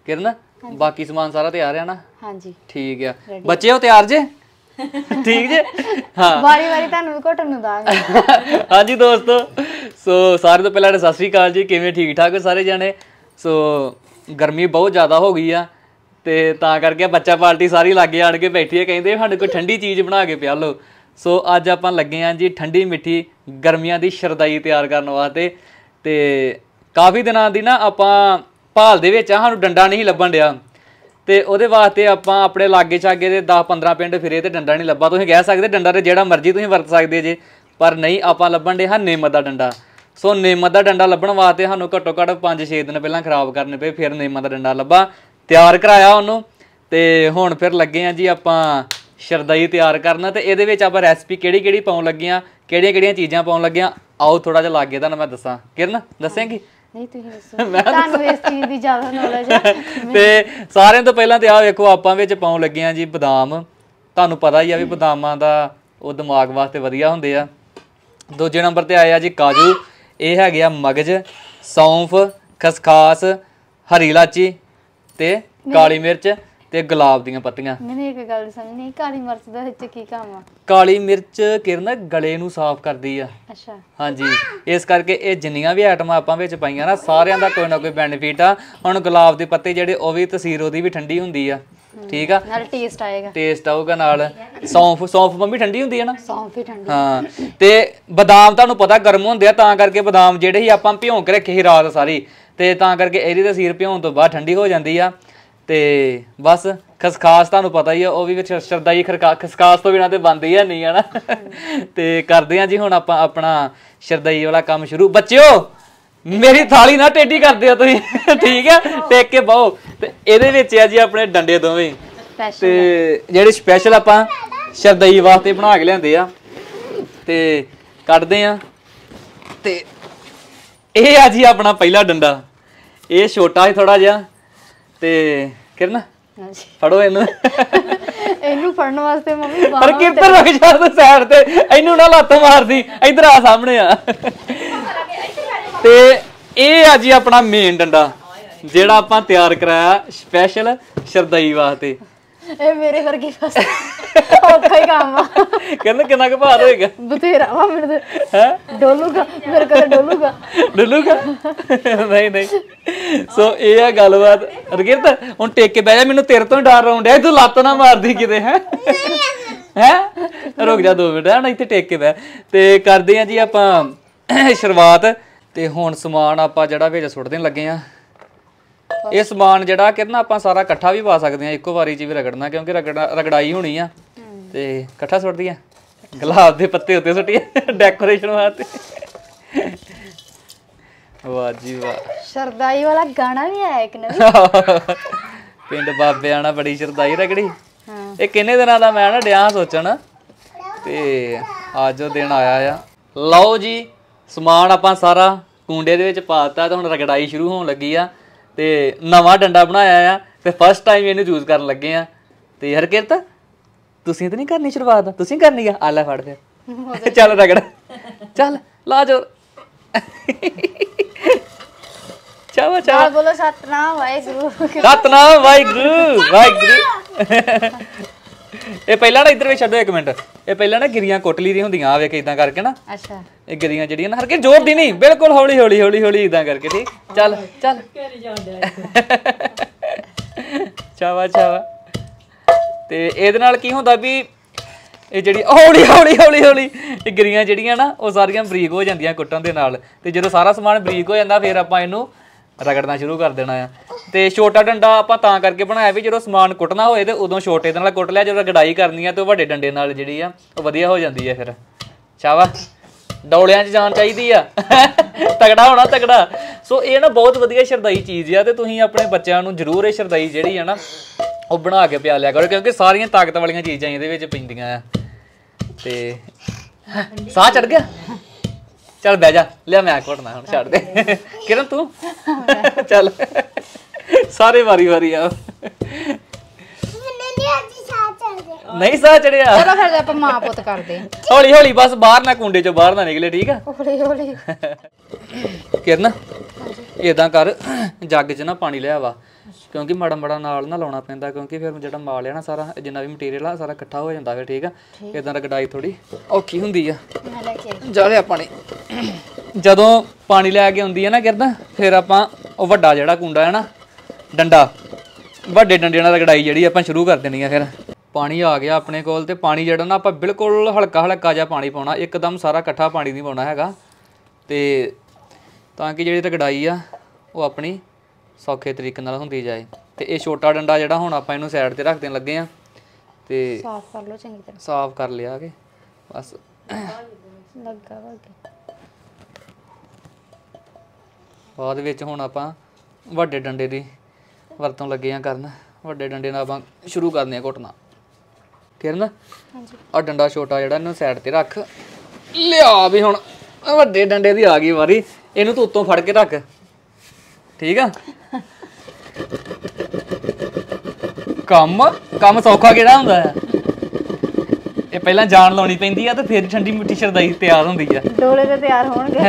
किरण बाकी समान सारा तैयार है ना? हाँ जी ठीक है। बच्चे हो तैयार जे? ठीक जे? हाँ ਵਾਰੀ ਵਾਰੀ ਤੁਹਾਨੂੰ ਵੀ ਘਟਣ ਨੂੰ ਦਾਂਗੇ। हाँ जी दोस्तों सो सारे तो पहले सत श्री अकाल जी किवें ठीक ठाक सारे जाने। सो गर्मी बहुत ज़्यादा हो गई आ ते तां करके बच्चा पार्टी सारी लागे आण के बैठी है कहते सानू कोई ठंडी चीज़ बना के पिया लो। सो अज आपां लगे हाँ जी ठंडी मिठी गर्मियां दी शरदाई तैयार करने वास्ते ते काफ़ी दिनां दी ना आपां भाल दे विच सानू डंडा नहीं लभण डिया ते ਉਹਦੇ ਵਾਸਤੇ ਆਪਾਂ ਆਪਣੇ ਲਾਗੇ ਚਾਗੇ ਦੇ 10-15 ਪਿੰਡ ਫਿਰੇ ਤੇ ਡੰਡਾ ਨਹੀਂ ਲੱਭਾ। ਤੁਸੀਂ ਕਹਿ ਸਕਦੇ ਡੰਡਾ ਤੇ ਜਿਹੜਾ ਮਰਜ਼ੀ ਤੁਸੀਂ ਵਰਤ ਸਕਦੇ ਜੇ ਪਰ ਨਹੀਂ ਆਪਾਂ ਲੱਭਣ ਦੇ ਹਾਂ ਨਿੰਮ ਦਾ ਡੰਡਾ। ਸੋ ਨਿੰਮ ਦਾ ਡੰਡਾ ਲੱਭਣ ਵਾਸਤੇ ਸਾਨੂੰ ਘੱਟੋ ਘੱਟ 5-6 ਦਿਨ ਪਹਿਲਾਂ ਖਰਾਬ ਕਰਨੇ ਪਏ ਫਿਰ ਨਿੰਮ ਦਾ ਡੰਡਾ ਲੱਭਾ ਤਿਆਰ ਕਰਾਇਆ ਉਹਨੂੰ ਤੇ ਹੁਣ ਫਿਰ ਲੱਗੇ ਆ ਜੀ ਆਪਾਂ ਸ਼ਰਦਾਈ ਤਿਆਰ ਕਰਨਾ ਤੇ ਇਹਦੇ ਵਿੱਚ ਆਪਾਂ ਰੈਸਪੀ ਕਿਹੜੀ ਕਿਹੜੀ ਪਾਉਣ ਲੱਗੇ ਆ ਕਿਹੜੀਆਂ ਕਿਹੜੀਆਂ ਚੀਜ਼ਾਂ ਪਾਉਣ ਲੱਗੇ ਆ ਆਓ ਥੋੜਾ ਜਿਹਾ ਲਾਗੇ ਤੁਹਾਨੂੰ ਮੈਂ ਦੱਸਾਂ। ਕਿਰਨ ਦੱਸੇਂਗੀ? ਨਹੀਂ ਤੁਸੀਂ ਦੱਸੋ ਤੁਹਾਨੂੰ ਇਸ ਚੀਜ਼ ਦੀ ਜ਼ਿਆਦਾ ਨੌਲੇਜ ਹੈ ਤੇ ਸਾਰਿਆਂ ਤੋਂ ਪਹਿਲਾਂ ਤੇ ਆਹ ਵੇਖੋ ਆਪਾਂ ਵਿੱਚ ਪਾਉਣ ਲੱਗੇ ਆ ਜੀ ਬਦਾਮ। ਤੁਹਾਨੂੰ ਪਤਾ ਹੀ ਆ ਵੀ ਬਦਾਮਾਂ ਦਾ ਉਹ ਦਿਮਾਗ ਵਾਸਤੇ ਵਧੀਆ ਹੁੰਦੇ ਆ। ਦੂਜੇ ਨੰਬਰ ਤੇ ਆਏ ਆ ਜੀ ਕਾਜੂ ਇਹ ਹੈਗੇ ਆ ਮਗਜ ਸੌਂਫ ਖਸਖਾਸ ਹਰੀ ਇਲਾਚੀ ਤੇ ਕਾਲੀ ਮਿਰਚ ਤੇ ਗੁਲਾਬ ਦੀਆਂ ਪੱਤੀਆਂ। ਮੈਨੂੰ ਇੱਕ ਗੱਲ ਸਮਝ ਨਹੀਂ ਕਾਲੀ ਮਿਰਚ ਦਾ ਵਿੱਚ ਕੀ ਕੰਮ ਆ? ਕਾਲੀ ਮਿਰਚ ਕਿਰਨ ਗਲੇ ਨੂੰ ਸਾਫ਼ ਕਰਦੀ ਆ। ਅੱਛਾ ਹਾਂਜੀ ਇਸ ਕਰਕੇ ਇਹ ਜਿੰਨੀਆਂ ਵੀ ਆਈਟਮਾਂ ਆਪਾਂ ਵਿੱਚ ਪਾਈਆਂ ਨਾ ਸਾਰਿਆਂ ਦਾ ਕੋਈ ਨਾ ਕੋਈ ਬੈਨੀਫਿਟ ਆ। ਹੁਣ ਗੁਲਾਬ ਦੇ ਪੱਤੇ ਜਿਹੜੇ ਉਹ ਵੀ ਤਸੀਰ ਉਹਦੀ ਵੀ ਠੰਡੀ ਹੁੰਦੀ ਆ ਠੀਕ ਆ ਨਾਲ ਟੇਸਟ ਆਏਗਾ ਟੇਸਟ ਆਊਗਾ ਨਾਲ ਸੌਂਫ ਮੰਮੀ ਠੰਡੀ ਹੁੰਦੀ ਹੈ ਨਾ? ਸੌਂਫ ਹੀ ਠੰਡੀ ਹਾਂ ਤੇ ਬਦਾਮ ਤੁਹਾਨੂੰ ਪਤਾ ਗਰਮ ਹੁੰਦੇ ਆ ਤਾਂ ਕਰਕੇ ਬਦਾਮ ਜਿਹੜੇ ਹੀ ਆਪਾਂ ਭਿਉਂ ਕੇ ਰੱਖੇ ਸੀ ਰਾਤ ਸਾਰੀ ਤੇ ਤਾਂ ਕਰਕੇ ਇਹਦੀ ਤਸੀਰ ਭਿਉਣ ਤੋਂ ਬਾਅਦ ਠੰਡੀ ਹੋ ਜਾਂਦੀ ਆ। ਤੇ ਬਸ ਖਸਖਾਸ ਤੁਹਾਨੂੰ ਪਤਾ ਹੀ ਆ ਉਹ ਵੀ ਸ਼ਰਦਾਈ ਖਸਖਾਸ ਤੋਂ ਬਿਨਾਂ ਤੇ ਬਣਦੀ ਹੈ ਨਹੀਂ ਹੈ ਨਾ। ਤੇ ਕਰਦੇ ਆ ਜੀ ਹੁਣ ਆਪਾਂ ਆਪਣਾ ਸ਼ਰਦਾਈ ਵਾਲਾ ਕੰਮ ਸ਼ੁਰੂ। ਬੱਚਿਓ ਮੇਰੀ ਥਾਲੀ ਨਾ ਟੇਢੀ ਕਰਦੇ ਹੋ ਤੁਸੀਂ ਠੀਕ ਹੈ ਟੇਕ ਕੇ ਬਹੁ ਤੇ ਇਹਦੇ ਵਿੱਚ ਆ ਜੀ ਆਪਣੇ ਡੰਡੇ ਦੋਵੇਂ ਤੇ ਜਿਹੜੇ ਸਪੈਸ਼ਲ ਆਪਾਂ ਸ਼ਰਦਾਈ ਵਾਸਤੇ ਬਣਾ ਕੇ ਲਿਆਂਦੇ ਆ ਤੇ ਕੱਢਦੇ ਆ। ਤੇ ਇਹ ਆ ਜੀ ਆਪਣਾ ਪਹਿਲਾ ਡੰਡਾ ਇਹ ਛੋਟਾ ਹੈ ਥੋੜਾ ਜਿਹਾ ਤੇ ਕਿਰਨ ਹਾਂਜੀ ਫੜੋ ਇਹਨੂੰ ਇਹਨੂੰ ਫੜਨ ਵਾਸਤੇ ਮੰਮੀ ਪਰ ਕਿੱਧਰ ਰੁਕ ਜਾ ਤੂੰ ਸਾਈਡ ਤੇ ਇਹਨੂੰ ਨਾ ਲੱਤ ਮਾਰਦੀ ਇੱਧਰ ਆ ਸਾਹਮਣੇ ਆ। ਤੇ ਇਹ ਆ ਜੀ ਆਪਣਾ ਮੇਨ ਡੰਡਾ ਜਿਹੜਾ ਆਪਾਂ ਤਿਆਰ ਕਰਾਇਆ ਸਪੈਸ਼ਲ ਸ਼ਰਦਾਈ ਵਾਸਤੇ। ਇਹ ਮੇਰੇ ਵਰਗੀ ਫਸ ਔਖਾ ਹੀ ਕੰਮ ਆ। ਕਹਿੰਦਾ ਕਿੰਨਾ ਕੁ ਭਾਰ ਹੋਏਗਾ? ਬਥੇਰਾ ਵਾ ਮੇਰੇ ਤੇ ਹੈ ਡੋਲੂਗਾ ਮੇਰੇ ਕੋਲ ਡੋਲੂਗਾ ਨਹੀਂ ਸੋ ਇਹ ਆ ਗੱਲਬਾਤ। ਰਗਿਰਤ ਹੁਣ ਟੇਕ ਕੇ ਬਹਿ ਜਾ ਮੈਨੂੰ ਤੇਰੇ ਤੋਂ ਡਰ ਆਉਣ ਡਿਆ ਤੂੰ ਲੱਤ ਨਾ ਮਾਰਦੀ ਕਿਤੇ ਹੈ ਰੁਕ ਜਾ 2 ਮਿੰਟ ਹੈ ਨਾ ਇੱਥੇ ਟੇਕ ਕੇ ਬਹਿ। ਤੇ ਕਰਦੇ ਆ ਜੀ ਆਪਾਂ ਸ਼ੁਰੂਆਤ ਤੇ ਹੁਣ ਸਮਾਨ ਆਪਾਂ ਜਿਹੜਾ ਵਿੱਚ ਸੁੱਟਦੇ ਲੱਗੇ ਆ। ਇਹ ਸਮਾਨ ਜਿਹੜਾ ਕਿਰਨਾ ਆਪਾਂ ਸਾਰਾ ਇਕੱਠਾ ਵੀ ਪਾ ਸਕਦੇ ਆ ਇੱਕੋ ਵਾਰੀ ਚ ਵੀ ਰਗੜਨਾ ਕਿਉਂਕਿ ਰਗੜਾਈ ਹੋਣੀ ਆ ਤੇ ਇਕੱਠਾ ਸੁੱਟਦੀ ਆ। ਗੁਲਾਬ ਦੇ ਪੱਤੇ ਉੱਤੇ ਸੁੱਟੀਏ ਡੈਕੋਰੇਸ਼ਨ ਵਾਸਤੇ। ਵਾਹ ਜੀ ਵਾਹ ਸ਼ਰਦਾਈ ਵਾਲਾ ਗਾਣਾ ਵੀ ਆਇਆ ਇੱਕ ਨਵੀਂ ਪਿੰਡ ਬਾਬਿਆਂ ਨਾਲ ਬੜੀ ਸ਼ਰਦਾਈ ਰਗੜੀ। ਇਹ ਕਿੰਨੇ ਦਿਨਾਂ ਦਾ ਮੈਂ ਨਾ ਡਿਆ ਸੋਚਣ ਤੇ ਅੱਜ ਉਹ ਦਿਨ ਆਇਆ ਆ। ਲਓ ਜੀ ਸਮਾਨ ਆਪਾਂ ਸਾਰਾ ਕੂੰਡੇ ਦੇ ਵਿੱਚ ਪਾ ਦਿੱਤਾ ਤੇ ਹੁਣ ਰਗੜਾਈ ਸ਼ੁਰੂ ਹੋਣ ਲੱਗੀ ਆ ਤੇ ਨਵਾਂ ਡੰਡਾ ਬਣਾਇਆ ਆ ਤੇ ਫਸਟ ਟਾਈਮ ਇਹਨੂੰ ਯੂਜ਼ ਕਰਨ ਲੱਗੇ ਆ। ਤੇ ਹਰਕਿਰਤ ਤੁਸੀਂ ਤਾਂ ਨਹੀਂ ਕਰਨੀ ਸ਼ੁਰੂਆਤ? ਤੁਸੀਂ ਕਰਨੀ ਆ? ਆ ਲੈ ਫੜ ਫਿਰ ਚੱਲ ਰਗੜ ਚੱਲ ਲਾ ਜੋਰ ਚਾਵਾ ਚਾਵਾ ਬੋਲੋ ਸਤਨਾਮ ਵਾਹਿਗੁਰੂ ਸਤਨਾਮ ਵਾਹਿਗੁਰੂ ਵਾਹਿਗੁਰੂ। ਇਹ ਪਹਿਲਾਂ ਨਾ ਇੱਧਰ ਵੀ ਛੱਡੋ 1 ਮਿੰਟ। ਇਹ ਪਹਿਲਾਂ ਨਾ ਗਿਰੀਆਂ ਕੋਟਲੀ ਦੀਆਂ ਹੁੰਦੀਆਂ ਆ ਵੇਖ ਇਦਾਂ ਕਰਕੇ ਨਾ। ਅੱਛਾ ਇਹ ਗਿਰੀਆਂ ਜਿਹੜੀਆਂ ਨਾ ਹਰ ਕੇ ਜ਼ੋਰ ਦੀ ਨਹੀਂ ਬਿਲਕੁਲ ਹੌਲੀ ਹੌਲੀ ਹੌਲੀ ਹੌਲੀ ਇਦਾਂ ਕਰਕੇ ਠੀਕ। ਚੱਲ ਚੱਲ ਚਾਵਾ ਚਾਵਾ। ਤੇ ਇਹਦੇ ਨਾਲ ਕੀ ਹੁੰਦਾ ਵੀ ਇਹ ਜਿਹੜੀ ਹੌਲੀ ਹੌਲੀ ਹੌਲੀ ਹੌਲੀ ਇਹ ਗਿਰੀਆਂ ਜਿਹੜੀਆਂ ਨਾ ਉਹ ਸਾਰੀਆਂ ਬਰੀਕ ਹੋ ਜਾਂਦੀਆਂ ਕੁੱਟਣ ਦੇ ਨਾਲ। ਤੇ ਜਦੋਂ ਸਾਰਾ ਸਮਾਨ ਬਰੀਕ ਹੋ ਜਾਂਦਾ ਫਿਰ ਆਪਾਂ ਇਹਨੂੰ ਰਗੜਨਾ ਸ਼ੁਰੂ ਕਰ ਦੇਣਾ ਆ। ਤੇ ਛੋਟਾ ਡੰਡਾ ਆਪਾਂ ਤਾਂ ਕਰਕੇ ਬਣਾਇਆ ਵੀ ਜਦੋਂ ਸਮਾਨ ਕੁੱਟਣਾ ਹੋਏ ਤੇ ਉਦੋਂ ਛੋਟੇ ਦੇ ਨਾਲ ਕੁੱਟ ਲਿਆ। ਜਦੋਂ ਰਗੜਾਈ ਕਰਨੀ ਆ ਤੇ ਉਹ ਵੱਡੇ ਡੰਡੇ ਨਾਲ ਜਿਹੜੀ ਆ ਉਹ ਵਧੀਆ ਹੋ ਜਾਂਦੀ ਆ ਫਿਰ। ਚਾਵਾ ਡੌਲਿਆਂ 'ਚ ਜਾਨ ਚਾਹੀਦੀ ਆ ਤਗੜਾ ਹੋਣਾ ਤਗੜਾ। ਸੋ ਇਹ ਨਾ ਬਹੁਤ ਵਧੀਆ ਸ਼ਰਦਾਈ ਚੀਜ਼ ਆ ਤੇ ਤੁਸੀਂ ਆਪਣੇ ਬੱਚਿਆਂ ਨੂੰ ਜ਼ਰੂਰ ਇਹ ਸ਼ਰਦਾਈ ਜਿਹੜੀ ਆ ਨਾ ਉਹ ਬਣਾ ਕੇ ਪਿਆ ਲਿਆ ਕਰੋ ਕਿਉਂਕਿ ਸਾਰੀਆਂ ਤਾਕਤ ਵਾਲੀਆਂ ਚੀਜ਼ਾਂ ਇਹਦੇ ਵਿੱਚ ਪੈਂਦੀਆਂ ਆ। ਤੇ ਸਾਹ ਚੜ ਗਿਆ ਚੱਲ ਬਹਿ ਜਾ ਲਿਆ ਮੈਂ ਘੁੱਟਣਾ ਹੁਣ ਛੱਡ ਦੇ ਕਿਰਨ ਤੂੰ ਚੱਲ ਸਾਰੇ ਵਾਰੀ ਵਾਰੀ ਆ। ਨਹੀਂ ਸਾਹ ਚੜਿਆ ਚਲੋ ਫਿਰ ਆਪਾਂ ਮਾਂ ਪੁੱਤ ਕਰਦੇ ਹੌਲੀ ਹੌਲੀ ਬਸ ਬਾਹਰ ਨਾ ਕੁੰਡੇ ਚੋਂ ਬਾਹਰ ਨਾ ਨਿਕਲੇ ਠੀਕ ਆ। ਹੌਲੀ ਹੌਲੀ ਕਿਰਨ ਏਦਾਂ ਕਰ ਜੱਗ 'ਚ ਨਾ ਪਾਣੀ ਲਿਆ ਵਾ ਕਿਉਂਕਿ ਮਾੜਾ ਮਾੜਾ ਨਾਲ ਨਾ ਲਾਉਣਾ ਪੈਂਦਾ ਕਿਉਂਕਿ ਫਿਰ ਜਿਹੜਾ ਮਾਲ ਆ ਨਾ ਸਾਰਾ ਜਿੰਨਾ ਵੀ ਮਟੀਰੀਅਲ ਆ ਸਾਰਾ ਇਕੱਠਾ ਹੋ ਜਾਂਦਾ ਫਿਰ ਠੀਕ ਆ ਇਦਾਂ ਰਗੜਾਈ ਥੋੜੀ ਔਖੀ ਹੁੰਦੀ ਆ ਮੈਂ ਲੈ ਕੇ ਆਈ। ਜਾ ਲਿਆ ਪਾਣੀ ਜਦੋਂ ਪਾਣੀ ਲੈ ਕੇ ਆਉਂਦੀ ਆ ਨਾ ਕਿਰਦਾ ਫਿਰ ਆਪਾਂ ਉਹ ਵੱਡਾ ਜਿਹੜਾ ਕੁੰਡਾ ਹੈ ਨਾ ਡੰਡਾ ਵੱਡੇ ਡੰਡੇ ਨਾਲ ਰਗੜਾਈ ਜਿਹੜੀ ਆਪਾਂ ਸ਼ੁਰੂ ਕਰ ਦੇਣੀ ਆ ਫਿਰ ਪਾਣੀ ਆ ਗਿਆ ਆਪਣੇ ਕੋਲ ਤੇ ਪਾਣੀ ਜਿਹੜਾ ਨਾ ਆਪਾਂ ਬਿਲਕੁਲ ਹਲਕਾ ਹਲਕਾ ਜਿਹਾ ਪਾਣੀ ਪਾਉਣਾ ਇੱਕਦਮ ਸਾਰਾ ਇਕੱਠਾ ਪਾਣੀ ਨਹੀਂ ਪਾਉਣਾ ਹੈਗਾ ਤੇ ਤਾਂ ਕਿ ਜਿਹੜੀ ਰਗੜਾਈ ਆ ਉਹ ਆਪਣੀ ਸੌਖੇ ਤਰੀਕੇ ਨਾਲ ਹੁੰਦੀ ਜਾਏ ਤੇ ਇਹ ਛੋਟਾ ਡੰਡਾ ਜਿਹੜਾ ਹੁਣ ਆਪਾਂ ਇਹਨੂੰ ਸਾਈਡ ਤੇ ਰੱਖ ਦੇਣ ਲੱਗੇ ਆ ਤੇ ਸਾਫ਼ ਕਰ ਲਓ ਚੰਗੀ ਤਰ੍ਹਾਂ। ਸਾਫ਼ ਕਰ ਲਿਆ ਕੇ ਬਸ ਲੱਗਾ ਵਾ ਅੱਗੇ। ਬਾਅਦ ਵਿੱਚ ਹੁਣ ਆਪਾਂ ਵੱਡੇ ਡੰਡੇ ਦੀ ਵਰਤੋਂ ਲੱਗੇ ਆ ਕਰਨ ਵੱਡੇ ਡੰਡੇ ਨਾਲ ਆਪਾਂ ਸ਼ੁਰੂ ਕਰਦੇ ਆ ਘੁੱਟਣਾ ਕਿਰਨ ਹਾਂਜੀ ਆ ਡੰਡਾ ਛੋਟਾ ਜਿਹੜਾ ਇਹਨੂੰ ਸਾਈਡ ਤੇ ਰੱਖ ਲਿਆ ਵੀ ਹੁਣ ਵੱਡੇ ਡੰਡੇ ਦੀ ਆ ਗਈ ਵਾਰੀ ਇਹਨੂੰ ਤੂੰ ਉੱਤੋਂ ਫੜ ਕੇ ਰੱਖ ਠੀਕ ਆ ਕੰਮ ਸੌਖਾ ਕਿਹੜਾ ਹੁੰਦਾ ਆ ਇਹ ਪਹਿਲਾਂ ਜਾਨ ਲਾਉਣੀ ਪੈਂਦੀ ਆ ਤੇ ਫਿਰ ਠੰਡੀ ਮਿੱਠੀ ਸ਼ਰਦਾਈ ਤਿਆਰ ਹੁੰਦੀ ਆ ਡੋਲੇ ਤੇ ਤਿਆਰ ਹੋਣਗੇ।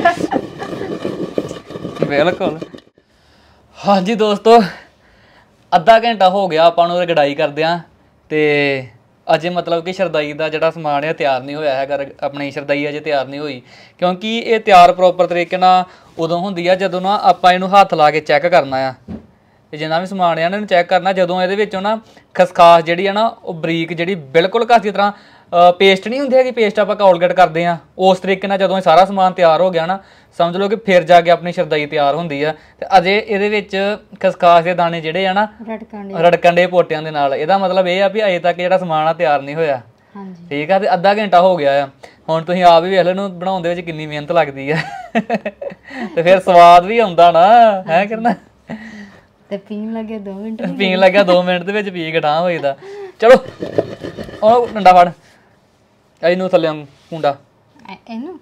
ਬਿਲਕੁਲ ਹਾਂਜੀ ਦੋਸਤੋ ਅੱਧਾ ਘੰਟਾ ਹੋ ਗਿਆ ਆਪਾਂ ਨੂੰ ਰਗੜਾਈ ਕਰਦਿਆਂ ਤੇ ਅਜੇ ਮਤਲਬ ਕਿ ਸ਼ਰਦਾਈ ਦਾ ਜਿਹੜਾ ਸਮਾਨ ਹੈ ਤਿਆਰ ਨਹੀਂ ਹੋਇਆ ਹੈਗਾ ਆਪਣੀ ਸ਼ਰਦਾਈ ਅਜੇ ਤਿਆਰ ਨਹੀਂ ਹੋਈ ਕਿਉਂਕਿ ਇਹ ਤਿਆਰ ਪ੍ਰੋਪਰ ਤਰੀਕੇ ਨਾਲ ਉਦੋਂ ਹੁੰਦੀ ਆ ਜਦੋਂ ਨਾ ਆਪਾਂ ਇਹਨੂੰ ਹੱਥ ਲਾ ਕੇ ਚੈੱਕ ਕਰਨਾ ਆ ਤੇ ਜਿੰਨਾ ਵੀ ਸਮਾਨ ਆ ਇਹਨੂੰ ਚੈੱਕ ਕਰਨਾ ਜਦੋਂ ਇਹਦੇ ਵਿੱਚੋਂ ਨਾ ਖਸਖਾਸ ਜਿਹੜੀ ਆ ਨਾ ਉਹ ਬਰੀਕ ਜਿਹੜੀ ਬਿਲਕੁਲ ਘਸ ਦੀ ਤਰ੍ਹਾਂ ਪੇਸਟ ਨਹੀਂ ਹੁੰਦੀ ਹੈਗੀ ਪੇਸਟ ਆਪਾਂ ਕੌਲਗੇਟ ਕਰਦੇ ਆ ਉਸ ਤਰੀਕੇ ਨਾਲ ਜਦੋਂ ਇਹ ਸਾਰਾ ਸਮਾਨ ਤਿਆਰ ਹੋ ਗਿਆ ਨਾ ਸਮਝ ਲਓ ਕਿ ਫਿਰ ਜਾ ਕੇ ਆਪਣੀ ਸ਼ਰਦਾਈ ਤਿਆਰ ਹੁੰਦੀ ਆ ਤੇ ਅਜੇ ਇਹਦੇ ਵਿੱਚ ਖਸਖਾਸ ਦੇ ਦਾਣੇ ਜਿਹੜੇ ਆ ਨਾ ਰੜਕਣ ਦੇ ਪੋਟਿਆਂ ਦੇ ਨਾਲ ਇਹਦਾ ਮਤਲਬ ਇਹ ਆ ਵੀ ਅਜੇ ਤੱਕ ਜਿਹੜਾ ਸਮਾਨ ਆ ਤਿਆਰ ਨਹੀਂ ਹੋਇਆ ਹਾਂਜੀ ਠੀਕ ਆ ਤੇ ਅੱਧਾ ਘੰਟਾ ਹੋ ਗਿਆ ਆ ਹੁਣ ਤੁਸੀਂ ਆਪ ਹੀ ਵੇਖ ਲਓ ਇਹਨੂੰ ਬਣਾਉਣ ਦੇ ਵਿੱਚ ਕਿੰਨੀ ਮਿਹਨਤ ਲੱਗਦੀ ਆ ਤੇ ਫਿਰ ਸਵਾਦ ਵੀ ਆਉਂਦਾ ਨਾ ਹੈ ਕਰਨਾ ਤੇ ਪੀਣ ਲੱਗੇ 2 ਮਿੰਟ ਪੀਣ ਲੱਗਿਆ 2 ਮਿੰਟ ਦੇ ਵਿੱਚ ਪੀ ਕੇ ਠਾਂ ਹੋਈਦਾ ਚਲੋ ਉਹ ਡੰਡਾ ਫੜ ਇਹਨੂੰ ਥੱਲੇ ਕੁੰਡਾ ਇਹਨੂੰ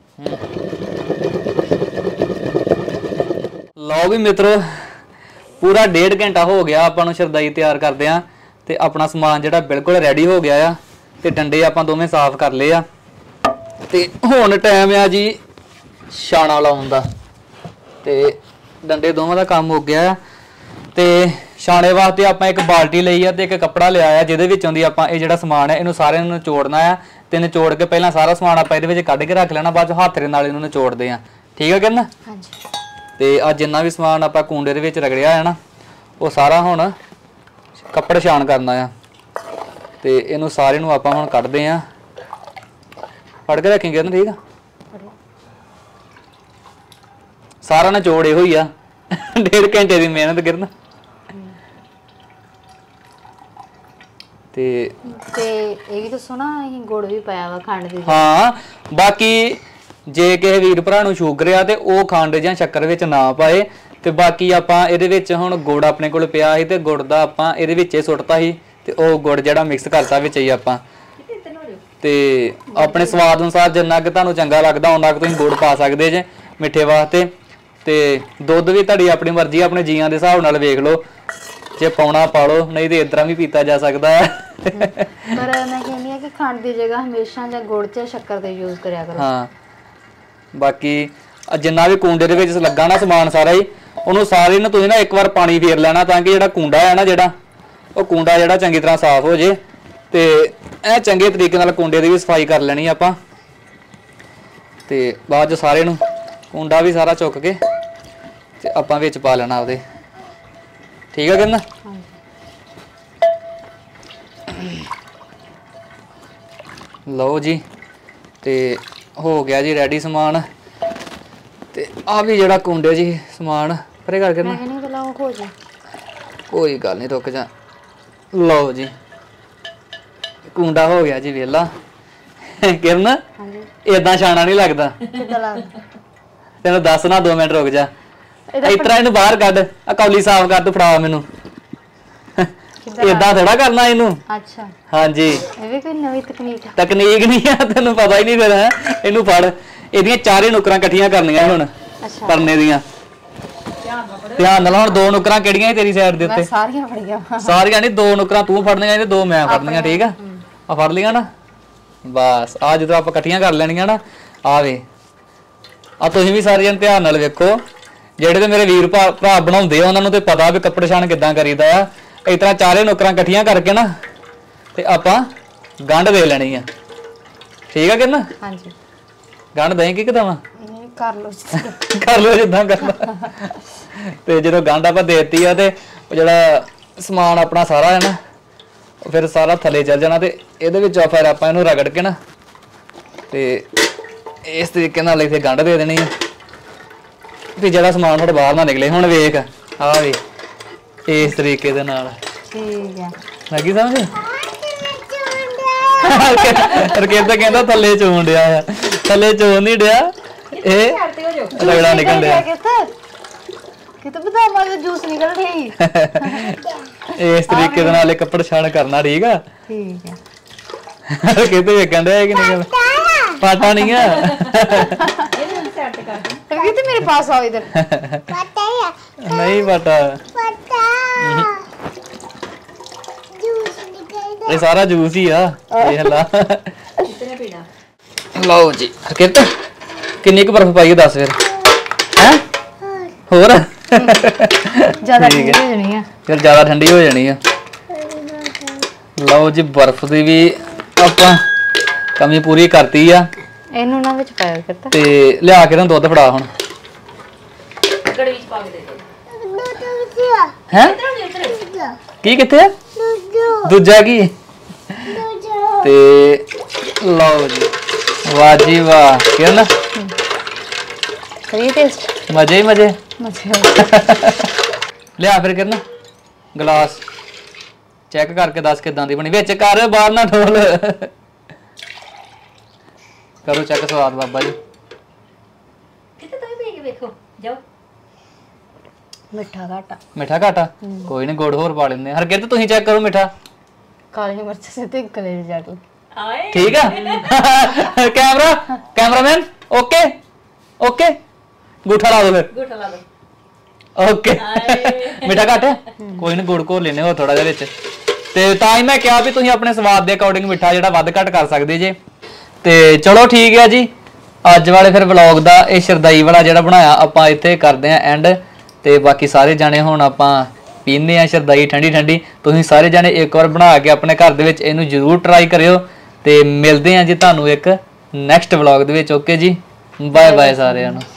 ਲਓ ਵੀ ਮਿੱਤਰੋ ਪੂਰਾ 1.5 ਘੰਟਾ ਹੋ ਗਿਆ ਆਪਾਂ ਨੂੰ ਸ਼ਰਦਾਈ ਤਿਆਰ ਕਰਦੇ ਆ ਤੇ ਆਪਣਾ ਸਮਾਨ ਜਿਹੜਾ ਬਿਲਕੁਲ ਰੈਡੀ ਹੋ ਗਿਆ ਆ ਤੇ ਡੰਡੇ ਆਪਾਂ ਦੋਵੇਂ ਸਾਫ਼ ਕਰ ਲਏ ਆ ਤੇ ਹੁਣ ਟਾਈਮ ਆ ਜੀ ਛਾਣਾ ਲਾਉਣ ਦਾ ਤੇ ਡੰਡੇ ਦੋਵਾਂ ਦਾ ਕੰਮ ਹੋ ਗਿਆ ਆ ਤੇ ਛਾਣੇ ਵਾਸਤੇ ਆਪਾਂ ਇੱਕ ਬਾਲਟੀ ਲਈ ਆ ਤੇ ਇੱਕ ਕੱਪੜਾ ਲਿਆ ਆ ਜਿਹਦੇ ਵਿੱਚੋਂ ਦੀ ਆਪਾਂ ਇਹ ਜਿਹੜਾ ਸਮਾਨ ਹੈ ਇਹਨੂੰ ਸਾਰਿਆਂ ਨੂੰ ਨਿਚੋੜਨਾ ਆ ਤੇ ਨਿਚੋੜ ਕੇ ਪਹਿਲਾਂ ਸਾਰਾ ਸਮਾਨ ਆਪਾਂ ਇਹਦੇ ਵਿੱਚ ਕੱਢ ਕੇ ਰੱਖ ਲੈਣਾ ਬਾਅਦ ਚ ਹੱਥ ਦੇ ਨਾਲ ਇਹਨੂੰ ਨਿਚੋੜਦੇ ਆ ਠੀਕ ਆ ਕਿਰਨ ਹਾਂਜੀ ਤੇ ਆ ਜਿੰਨਾ ਵੀ ਸਮਾਨ ਆਪਾਂ ਕੁੰਡੇ ਦੇ ਵਿੱਚ ਰਗੜਿਆ ਹੈ ਨਾ ਉਹ ਸਾਰਾ ਹੁਣ ਕੱਪੜੇ ਛਾਣ ਕਰਨਾ ਆ ਤੇ ਇਹਨੂੰ ਸਾਰੇ ਨੂੰ ਆਪਾਂ ਹੁਣ ਕੱਢਦੇ ਆ ਫੜ ਕੇ ਰੱਖेंगे ਨਾ ਠੀਕ ਆ ਸਾਰਾ ਨਿਚੋੜ ਇਹੋ ਹੀ ਆ 1.5 ਘੰਟੇ ਦੀ ਮਿਹਨਤ ਕਰਨ ਤੇ ਇਹ ਵੀ ਦੱਸੋ ਨਾ ਅਸੀਂ ਗੁੜ ਵੀ ਪਾਇਆ ਵਾ ਖੰਡ ਦੀ ਹਾਂ ਬਾਕੀ ਜੇ ਕਿਸੇ ਵੀਰ ਭਰਾ ਨੂੰ ਸ਼ੂਗਰ ਆ ਤੇ ਉਹ ਖੰਡ ਜਾਂ ਸ਼ੱਕਰ ਵਿੱਚ ਨਾ ਪਾਏ ਤੇ ਬਾਕੀ ਆਪਾਂ ਇਹਦੇ ਵਿੱਚ ਹੁਣ ਗੁੜ ਆਪਣੇ ਕੋਲ ਪਿਆ ਸੀ ਤੇ ਗੁੜ ਦਾ ਆਪਾਂ ਇਹਦੇ ਵਿੱਚ ਹੀ ਸੁੱਟਤਾ ਸੀ ਤੇ ਉਹ ਗੁੜ ਜਿਹੜਾ ਮਿਕਸ ਕਰਤਾ ਵਿੱਚ ਹੀ ਆਪਾਂ ਤੇ ਆਪਣੇ ਸਵਾਦ ਅਨੁਸਾਰ ਜਿੰਨਾ ਕਿ ਤੁਹਾਨੂੰ ਚੰਗਾ ਲੱਗਦਾ ਉਹਨਾਂ ਕਿ ਤੁਸੀਂ ਗੁੜ ਪਾ ਸਕਦੇ ਜੇ ਮਿੱਠੇ ਵਾਸਤੇ ਤੇ ਦੁੱਧ ਵੀ ਤੁਹਾਡੀ ਆਪਣੀ ਮਰਜ਼ੀ ਆਪਣੇ ਜੀਆਂ ਦੇ ਹਿਸਾਬ ਨਾਲ ਵੇਖ ਲਓ ਜੇ ਪਾਉਣਾ ਪਾ ਲਓ ਨਹੀਂ ਤੇ ਇਦਾਂ ਵੀ ਪੀਤਾ ਜਾ ਸਕਦਾ ਹੈ ਪਰ ਮੈਂ ਕਹਿੰਦੀ ਆ ਕਿ ਖੰਡ ਦੀ ਜਗ੍ਹਾ ਹਮੇਸ਼ਾ ਜਾਂ ਗੁੜ ਤੇ ਸ਼ੱਕਰ ਦੇ ਯੂਜ਼ ਕਰਿਆ ਕਰੋ ਹਾਂ ਬਾਕੀ ਜਿੰਨਾ ਵੀ ਕੁੰਡੇ ਦੇ ਵਿੱਚ ਲੱਗਾ ਨਾ ਸਮਾਨ ਸਾਰਾ ਹੀ ਉਹਨੂੰ ਸਾਰੇ ਨੂੰ ਤੁਸੀਂ ਨਾ ਇੱਕ ਵਾਰ ਪਾਣੀ ਫੇਰ ਲੈਣਾ ਤਾਂ ਕਿ ਜਿਹੜਾ ਕੁੰਡਾ ਹੈ ਨਾ ਜਿਹੜਾ ਉਹ ਕੁੰਡਾ ਜਿਹੜਾ ਚੰਗੀ ਤਰ੍ਹਾਂ ਸਾਫ਼ ਹੋ ਜੇ ਤੇ ਇਹ ਚੰਗੇ ਤਰੀਕੇ ਨਾਲ ਕੁੰਡੇ ਦੀ ਵੀ ਸਫਾਈ ਕਰ ਲੈਣੀ ਆਪਾਂ ਤੇ ਬਾਅਦ ਚ ਸਾਰੇ ਨੂੰ ਕੁੰਡਾ ਵੀ ਸਾਰਾ ਚੁੱਕ ਕੇ ਤੇ ਆਪਾਂ ਵਿੱਚ ਪਾ ਲੈਣਾ ਉਹਦੇ ਠੀਕ ਹੈ ਕਿਰਨ ਲਓ ਜੀ ਤੇ ਹੋ ਗਿਆ ਜੀ ਰੈਡੀ ਸਮਾਨ ਤੇ ਆ ਵੀ ਜਿਹੜਾ ਕੁੰਡੇ ਜੀ ਸਮਾਨ ਪਰੇ ਕਰਕੇ ਨਾ ਮੈਂ ਕਹਿੰਦੀ ਪਹਿਲਾਂ ਉਹ ਹੋ ਜਾ ਕੋਈ ਗੱਲ ਨਹੀਂ ਰੁਕ ਜਾ ਲਓ ਜੀ ਕੁੰਡਾ ਹੋ ਗਿਆ ਜੀ ਵੇਲਾ ਕਿਰਨ ਹਾਂਜੀ ਇਦਾਂ ਛਾਣਾ ਨਹੀਂ ਲੱਗਦਾ ਕਿੱਦਾਂ ਲੱਗਦਾ ਤੈਨੂੰ ਦੱਸ ਨਾ 2 ਮਿੰਟ ਰੁਕ ਜਾ ਇਤਰਾ ਇਹਨੂੰ ਬਾਹਰ ਕੱਢ ਆ ਕੌਲੀ ਸਾਫ਼ ਕਰ ਤੂੰ ਫੜਾ ਮੈਨੂੰ ਇਦਾਂ ਥੋੜਾ ਕਰਨਾ ਇਹਨੂੰ ਅੱਛਾ ਹਾਂਜੀ ਇਹ ਵੀ ਕੋਈ ਨਵੀਂ ਤਕਨੀਕ ਤਕਨੀਕ ਨਹੀਂ ਆ ਤੈਨੂੰ ਪਤਾ ਹੀ ਨਹੀਂ ਫਿਰ ਹੈ ਇਹਨੂੰ ਫੜ ਇਹਦੀਆਂ ਚਾਰੇ ਨੁਕਰਾਂ ਇਕੱਠੀਆਂ ਕਰਨੀਆਂ ਹੁਣ ਅੱਛਾ ਪਰਨੇ ਦੀਆਂ ਧਿਆਨ ਨਾਲ ਹੁਣ 2 ਨੁਕਰਾਂ ਕਿਹੜੀਆਂ ਤੇਰੀ ਸਾਈਡ ਦੇ ਉੱਤੇ ਮੈਂ ਸਾਰੀਆਂ ਫੜ ਗਿਆ ਸਾਰੀਆਂ ਨਹੀਂ 2 ਨੁਕਰਾਂ ਤੂੰ ਫੜਨੀਆਂ ਤੇ 2 ਮੈਂ ਫੜਨੀਆਂ ਠੀਕ ਆ ਆ ਫੜ ਲਈਆਂ ਨਾ ਬਸ ਆ ਜਦੋਂ ਆਪਾਂ ਇਕੱਠੀਆਂ ਕਰ ਲੈਣੀਆਂ ਨਾ ਆ ਵੇ ਆ ਤੁਸੀਂ ਵੀ ਸਾਰੇ ਜਣ ਧਿਆਨ ਨਾਲ ਵੇਖੋ ਜਿਹੜੇ ਤੇ ਮੇਰੇ ਵੀਰ ਭਰਾ ਬਣਾਉਂਦੇ ਆ ਉਹਨਾਂ ਨੂੰ ਤੇ ਪਤਾ ਵੀ ਕੱਪੜੇ ਛਾਣ ਕਿੱਦਾਂ ਕਰੀਦਾ ਆ। ਇਸ ਤਰ੍ਹਾਂ ਚਾਰੇ ਨੌਕਰਾਂ ਇਕੱਠੀਆਂ ਕਰਕੇ ਨਾ ਤੇ ਆਪਾਂ ਗੰਢ ਦੇ ਲੈਣੀ ਆ। ਠੀਕ ਆ ਕਿਰਨ? ਹਾਂਜੀ ਗੰਢ ਦੇਂਗੀ ਕਿ ਦਵਾਂ? ਕਰ ਲਓ ਕਰ ਲਓ ਜਿੱਦਾਂ ਕਰਨਾ। ਤੇ ਜਦੋਂ ਗੰਢ ਆਪਾਂ ਦੇਤੀ ਆ ਤੇ ਉਹ ਜਿਹੜਾ ਸਮਾਨ ਆਪਣਾ ਸਾਰਾ ਹੈ ਨਾ ਉਹ ਫਿਰ ਸਾਰਾ ਥੱਲੇ ਚੱਲ ਜਾਣਾ ਤੇ ਇਹਦੇ ਵਿੱਚ ਫਿਰ ਆਪਾਂ ਇਹਨੂੰ ਰਗੜ ਕੇ ਨਾ ਤੇ ਇਸ ਤਰੀਕੇ ਨਾਲ ਇੱਥੇ ਗੰਢ ਦੇ ਦੇਣੀ ਆ ਵੀ ਜਿਹੜਾ ਸਮਾਨ ਤੁਹਾਡੇ ਬਾਹਰ ਨਾ ਨਿਕਲੇ। ਹੁਣ ਵੇਖ ਆ ਵੇ ਇਸ ਤਰੀਕੇ ਦੇ ਨਾਲ। ਠੀਕ ਹੈ ਲੱਗੀ ਸਮਝ? ਰਕੇਤ ਕਹਿੰਦਾ ਥੱਲੇ ਚੋਣ ਡਿਆ ਆ, ਥੱਲੇ ਚੋਣ ਨਹੀਂ ਡਿਆ, ਇਹ ਰਗੜਾ ਨਿਕਲ ਡਿਆ। ਕਿਤੇ ਬਦਾਮਾਂ ਦਾ ਜੂਸ ਨਿਕਲ ਰਿਹਾ ਇਸ ਤਰੀਕੇ ਦੇ ਨਾਲ ਇਹ ਕੱਪੜ ਛਾਣ ਕਰਨਾ। ਠੀਕ ਆ? ਠੀਕ ਹੈ। ਕਿਤੇ ਵੇਖਣ ਡਿਆ ਕਿ ਨਹੀਂ? ਪਾਟਾ ਨਹੀਂ ਆ। ਕਿਤੇ ਮੇਰੇ ਪਾਸ ਆਓ ਇਧਰ। ਨਹੀਂ ਪਾਟਾ, ਇਹ ਸਾਰਾ ਜੂਸ ਹੀ ਆ। ਇਹ ਲਾ ਲਓ ਜੀ। ਹਰਕਿਰਤ ਕਿੰਨੀ ਕੁ ਬਰਫ਼ ਪਾਈਏ ਦੱਸ ਫਿਰ? ਹੈ ਹੋਰ ਜ਼ਿਆਦਾ ਠੰਡੀ ਹੋ ਜਾਣੀ ਆ। ਫਿਰ ਜ਼ਿਆਦਾ ਠੰਡੀ ਹੋ ਜਾਣੀ ਆ। ਲਓ ਜੀ ਬਰਫ਼ ਦੀ ਵੀ ਆਪਾਂ ਕਮੀ ਪੂਰੀ ਕਰਤੀ ਆ। ਇਹਨੂੰ ਨਾ ਵਿੱਚ ਪਾਇਆ ਕਰਤਾ ਤੇ ਲਿਆ ਕੇ ਨਾ ਦੁੱਧ ਫੜਾ ਹੁਣ। ਗੜੀ ਵਿੱਚ ਪਾ ਕੇ ਦੇ ਦੇ। ਹੈ ਕੀ ਕਿੱਥੇ ਆ? ਦੂਜਾ ਕੀ? ਤੇ ਲਓ ਜੀ ਵਾਹ ਜੀ ਵਾਹ ਕਿਰਨ ਸਹੀ ਟੇਸਟ ਮਜ਼ੇ ਹੀ ਮਜ਼ੇ। ਮਜ਼ੇ ਲਿਆ ਫਿਰ ਕਿਰਨ ਗਲਾਸ ਚੈੱਕ ਕਰਕੇ ਦੱਸ ਕਿਦਾਂ ਦੀ ਬਣੀ। ਵਿੱਚ ਕਰ ਬਾਹਰ ਨਾ ਠੋਲ। ਕਰੋ ਚੈੱਕ ਸਵਾਦ ਬਾਬਾ ਜੀ। ਕਿਤੇ ਤੁਸੀਂ ਪੀ ਕੇ ਵੇਖੋ ਜਾਓ। ਮਿੱਠਾ ਘਾਟਾ ਮਿੱਠਾ ਘਾਟਾ ਕੋਈ ਨਹੀਂ, ਗੁੜ ਹੋਰ ਪਾ ਲੈਂਦੇ ਆ। ਹਰਕਿਰਤ ਤੁਸੀਂ ਚੈੱਕ ਕਰੋ ਮਿੱਠਾ। ਕਾਲੀ ਮਿਰਚ ਸਿੱਧੇ ਗਲੇ 'ਚ ਜਾ ਕੇ। ਆਏ ਠੀਕ ਆ? ਕੈਮਰਾਮੈਨ ਓਕੇ ਓਕੇ ਗੂਠਾ ਲਾ ਦੋ ਫਿਰ। ਗੁੱਠਾ ਲਾ ਦੋ। ਓਕੇ ਮਿੱਠਾ ਘੱਟ ਕੋਈ ਨਹੀਂ, ਗੁੜ ਘੋਲ ਲੈਨੇ ਹੋਰ ਥੋੜਾ ਜਿਹਾ ਵਿੱਚ। ਤੇ ਤਾਂ ਹੀ ਮੈਂ ਕਿਹਾ ਵੀ ਤੁਸੀਂ ਆਪਣੇ ਸਵਾਦ ਦੇ ਅਕੋਰਡਿੰਗ ਮਿੱਠਾ ਜਿਹੜਾ ਵੱਧ ਘੱਟ ਕਰ ਸਕਦੇ ਜੇ। ਤੇ ਚਲੋ ਠੀਕ ਹੈ ਜੀ, ਅੱਜ ਵਾਲੇ ਫਿਰ ਵਲੌਗ ਦਾ ਇਹ ਸ਼ਰਦਾਈ ਵਾਲਾ ਜਿਹੜਾ ਬਣਾਇਆ ਆਪਾਂ ਇੱਥੇ ਕਰਦੇ ਆਂ ਐਂਡ। ਤੇ ਬਾਕੀ ਸਾਰੇ ਜਾਣੇ ਹੁਣ ਆਪਾਂ ਪੀਂਦੇ ਆ ਸ਼ਰਦਾਈ ਠੰਡੀ ਠੰਡੀ। ਤੁਸੀਂ ਸਾਰੇ ਜਾਣੇ ਇੱਕ ਵਾਰ ਬਣਾ ਕੇ ਆਪਣੇ ਘਰ ਦੇ ਵਿੱਚ ਇਹਨੂੰ ਜ਼ਰੂਰ ਟਰਾਈ ਕਰਿਓ। ਤੇ ਮਿਲਦੇ ਆ ਜੀ ਤੁਹਾਨੂੰ ਇੱਕ ਨੈਕਸਟ ਵਲੌਗ ਦੇ ਵਿੱਚ। ਓਕੇ ਜੀ, ਬਾਏ ਬਾਏ ਸਾਰਿਆਂ ਨੂੰ।